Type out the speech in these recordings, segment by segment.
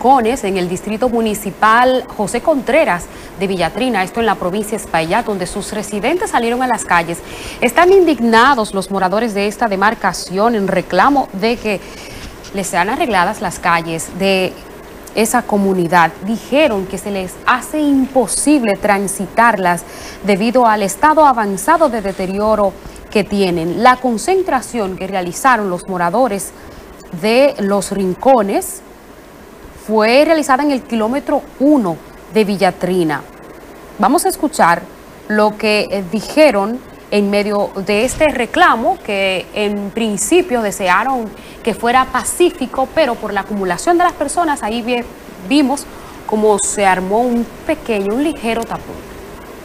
rincones en el distrito municipal José Contreras de Villatrina, esto en la provincia de Espaillat, donde sus residentes salieron a las calles. Están indignados los moradores de esta demarcación en reclamo de que les sean arregladas las calles de esa comunidad. Dijeron que se les hace imposible transitarlas debido al estado avanzado de deterioro que tienen. La concentración que realizaron los moradores de Los Rincones fue realizada en el kilómetro 1 de Villatrina. Vamos a escuchar lo que dijeron en medio de este reclamo, que en principio desearon que fuera pacífico, pero por la acumulación de las personas ahí vimos cómo se armó un ligero tapón.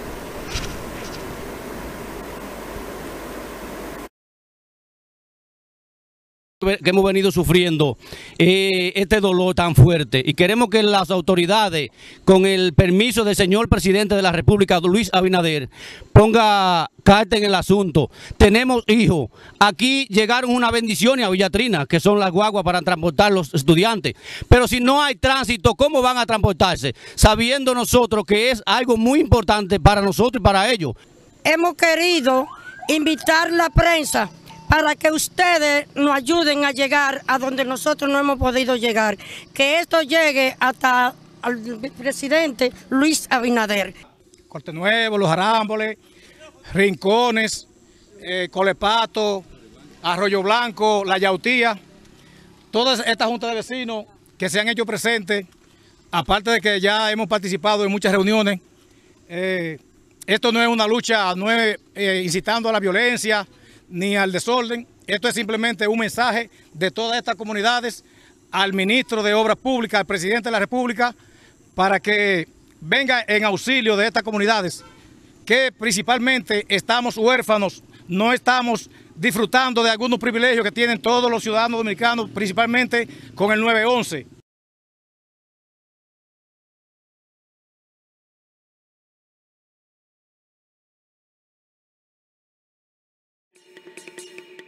Que hemos venido sufriendo este dolor tan fuerte, y queremos que las autoridades, con el permiso del señor presidente de la República, Luis Abinader, ponga carta en el asunto. Tenemos hijos. Aquí llegaron unas bendiciones a Villatrina, que son las guaguas para transportar los estudiantes. Pero si no hay tránsito, ¿cómo van a transportarse? Sabiendo nosotros que es algo muy importante para nosotros y para ellos. Hemos querido invitar a la prensa para que ustedes nos ayuden a llegar a donde nosotros no hemos podido llegar. Que esto llegue hasta al presidente Luis Abinader. Corte Nuevo, Los Arámboles, Rincones, Colepato, Arroyo Blanco, La Yautía, todas estas juntas de vecinos que se han hecho presentes, aparte de que ya hemos participado en muchas reuniones. Esto no es una lucha, no es incitando a la violencia ni al desorden. Esto es simplemente un mensaje de todas estas comunidades al ministro de Obras Públicas, al presidente de la República, para que venga en auxilio de estas comunidades, que principalmente estamos huérfanos, no estamos disfrutando de algunos privilegios que tienen todos los ciudadanos dominicanos, principalmente con el 911.